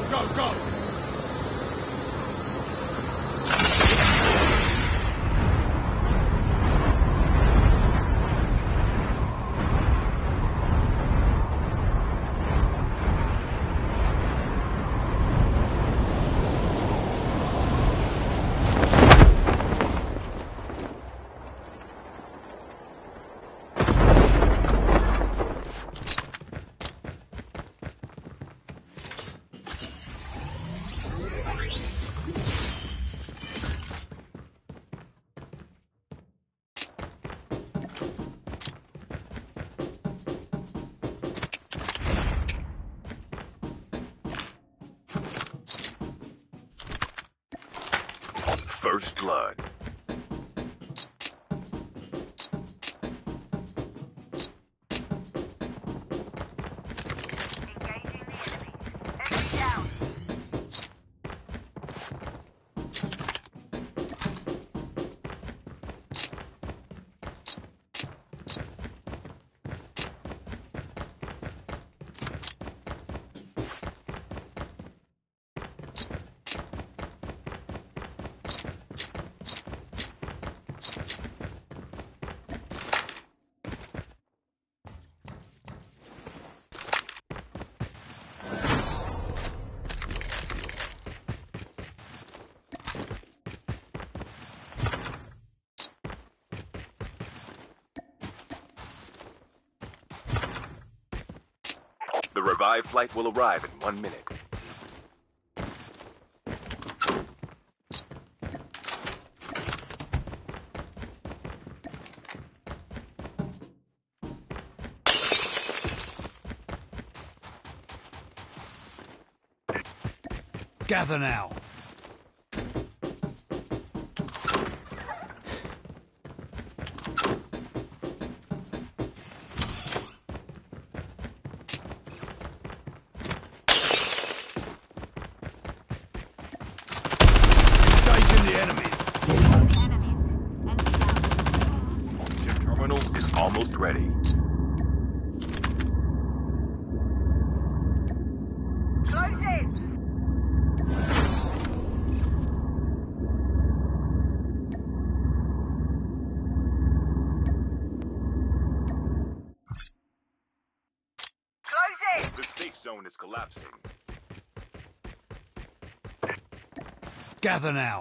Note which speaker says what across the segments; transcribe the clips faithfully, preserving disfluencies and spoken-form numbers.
Speaker 1: go, go!
Speaker 2: First blood. The revived flight will arrive in one minute.
Speaker 1: Gather now.
Speaker 2: Is almost ready.
Speaker 3: Close in! Close in!
Speaker 2: The safe zone is collapsing.
Speaker 1: Gather now.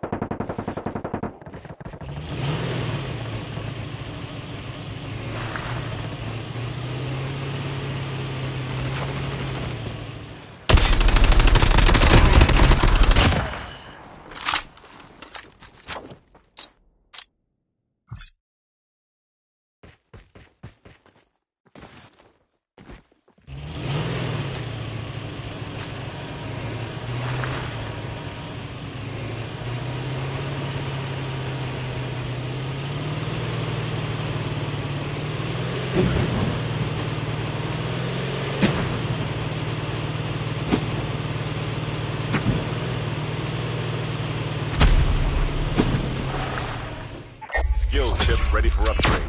Speaker 2: Skill chips ready for upgrade.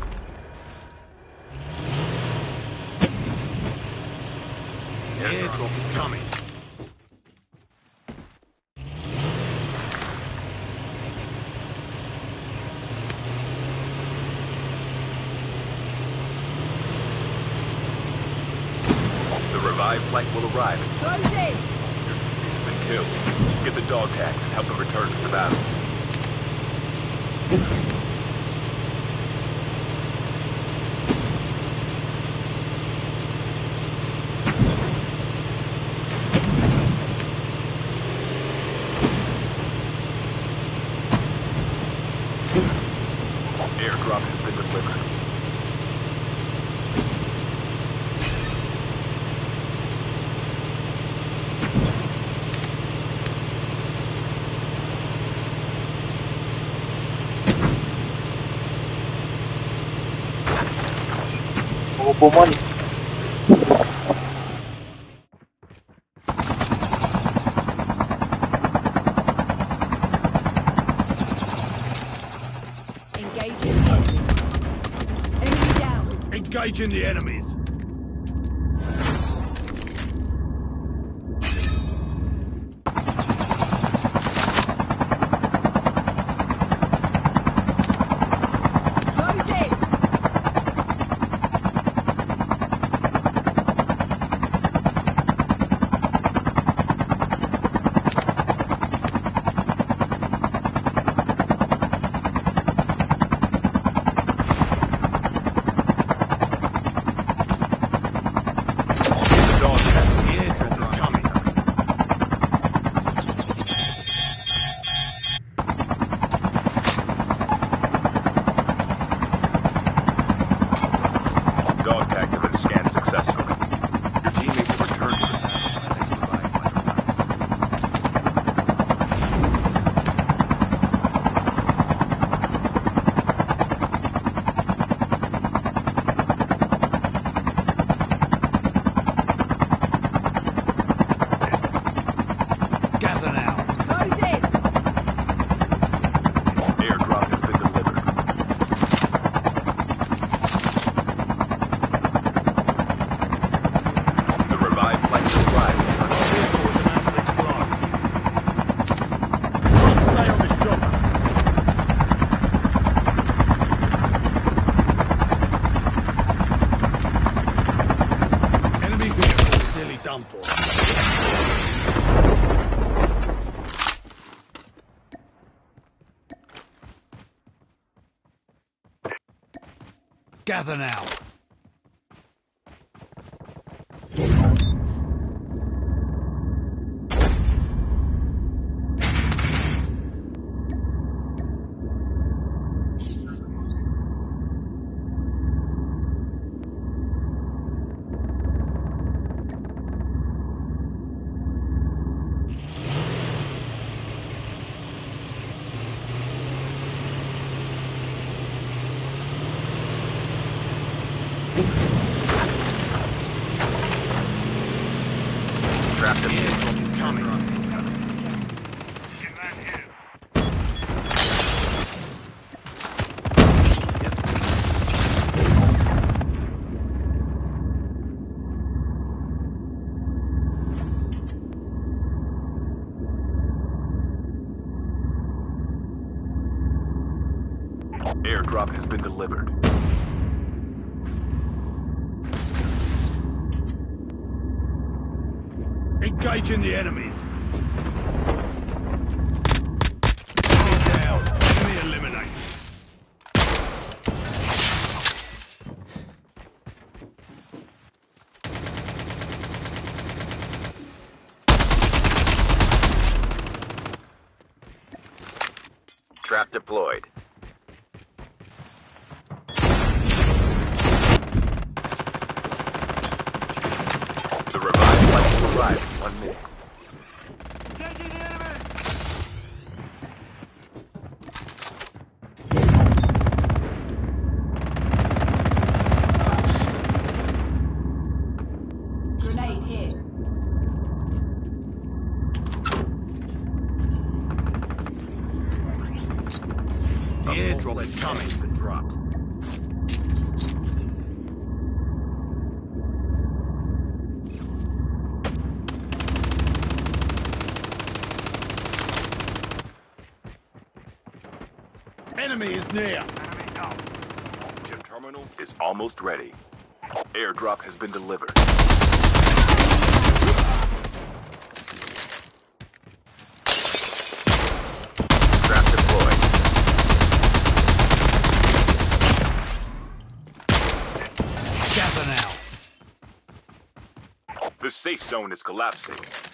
Speaker 1: The airdrop is coming.
Speaker 2: The revived flight will arrive.
Speaker 3: Close in!
Speaker 2: Your teammate has been killed. Get the dog tags and help them return to the battle. Airdrop has been delivered.
Speaker 4: For money.
Speaker 3: Engaging the enemies. Enemy down.
Speaker 1: Engaging the enemies. Gather now.
Speaker 2: Trapped
Speaker 1: The
Speaker 2: him.
Speaker 1: airdrop is coming.
Speaker 2: Airdrop has been delivered.
Speaker 1: Engaging the enemies. Enemy down. Enemy eliminated.
Speaker 2: Trap deployed. The revived flight will arrive in one minute.
Speaker 3: Grenade here.
Speaker 1: The airdrop is coming.
Speaker 2: Been dropped.
Speaker 1: Enemy is near.
Speaker 2: Chip terminal is almost ready. Airdrop has been delivered. Trap deployed.
Speaker 1: Gather now.
Speaker 2: The safe zone is collapsing.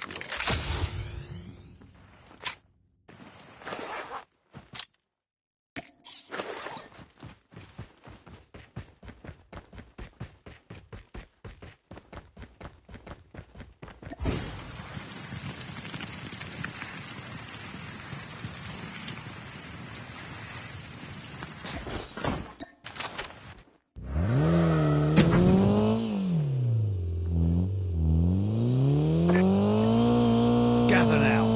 Speaker 1: Gather now.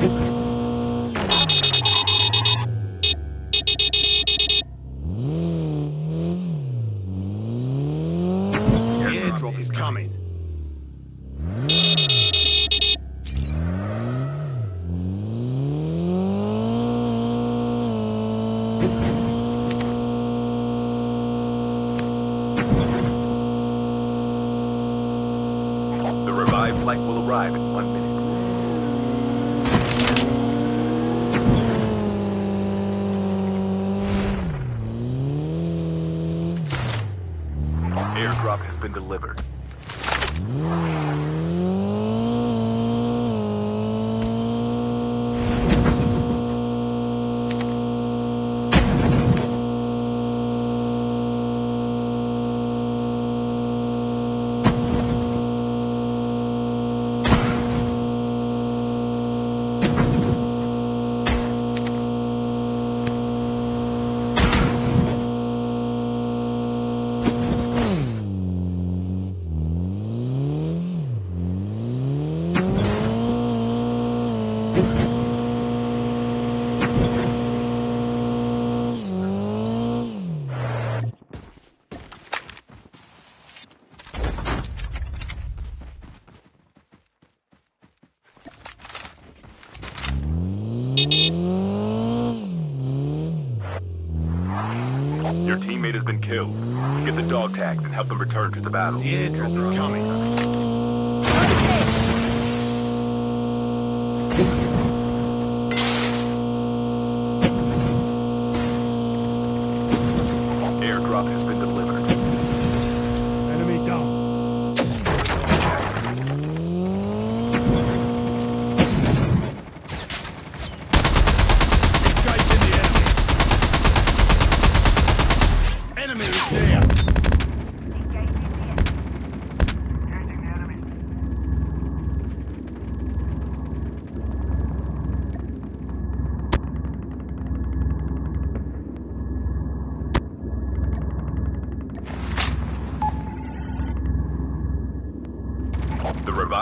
Speaker 1: The airdrop is coming.
Speaker 2: The revived flight will arrive in one minute. Airdrop has been delivered. Your teammate has been killed. Get the dog tags and help them return to the battle.
Speaker 1: The airdrop is coming.
Speaker 2: Airdrop has been delivered.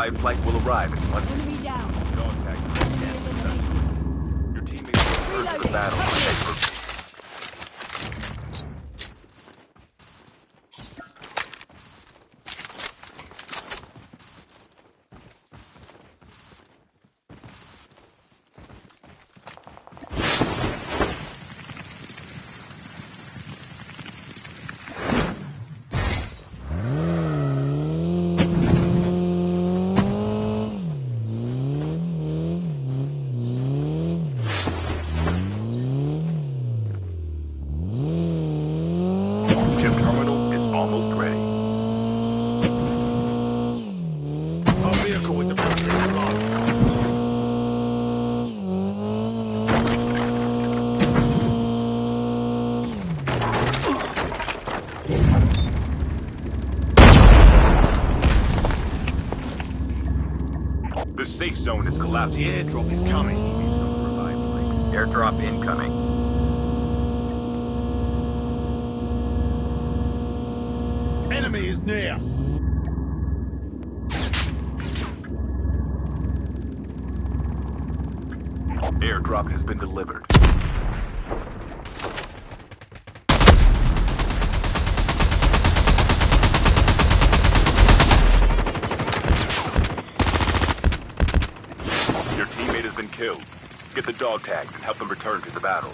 Speaker 2: revived flight will arrive in one.
Speaker 3: Enemy down.
Speaker 2: Dog tag.
Speaker 3: Enemy eliminated.
Speaker 2: Your teammates will return to the
Speaker 3: Reloading.
Speaker 2: battle when they pro- Chip terminal is almost ready.
Speaker 1: Our vehicle is about to explode.
Speaker 2: The safe zone is
Speaker 1: The
Speaker 2: collapsing.
Speaker 1: airdrop is coming.
Speaker 2: Airdrop incoming.
Speaker 1: Enemy is near.
Speaker 2: Airdrop has been delivered. Your teammate has been killed. Get the dog tags and help them return to the battle.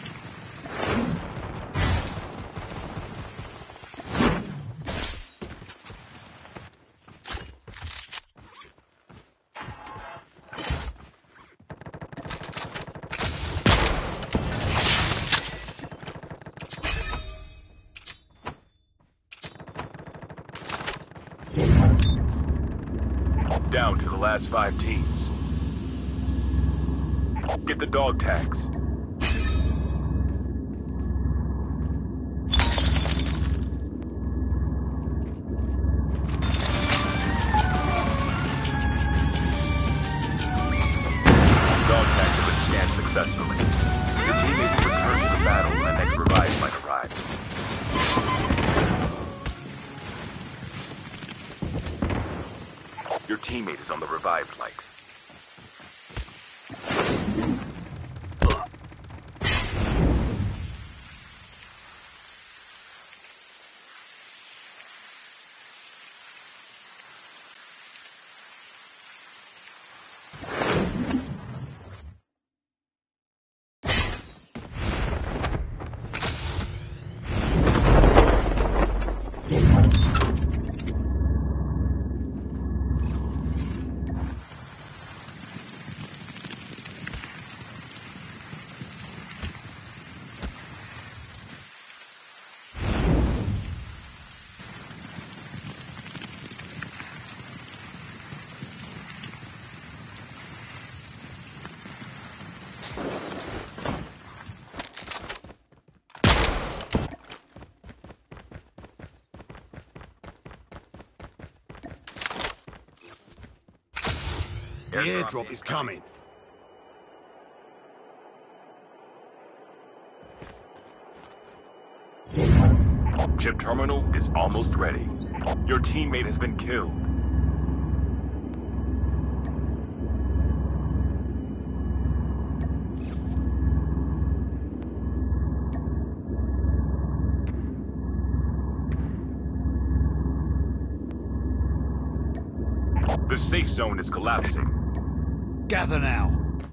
Speaker 2: Down to the last five teams. Get the dog tags. Dog tags have been scanned successfully. Your teammates will return to the battle when the next revive might arrive. Your teammate is on the revived flight.
Speaker 1: The airdrop is coming.
Speaker 2: Chip terminal is almost ready. Your teammate has been killed. The safe zone is collapsing.
Speaker 1: Gather now.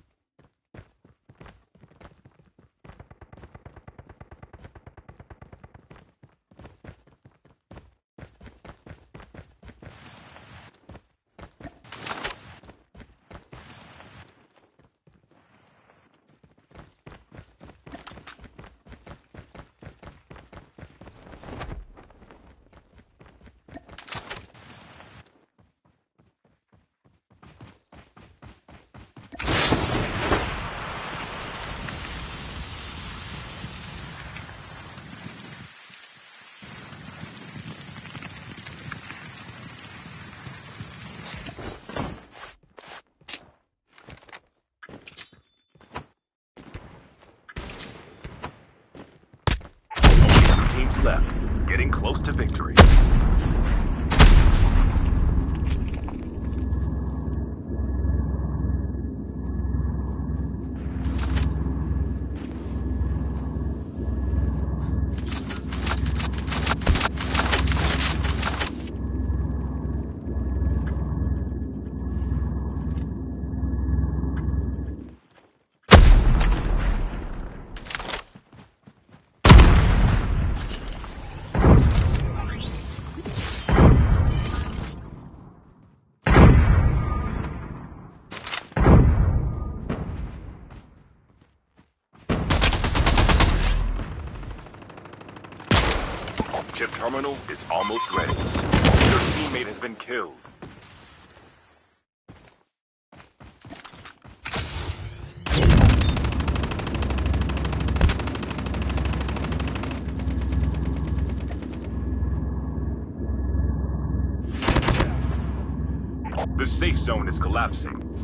Speaker 2: Teams left, getting close to victory. chip terminal is almost ready. Your teammate has been killed. The safe zone is collapsing.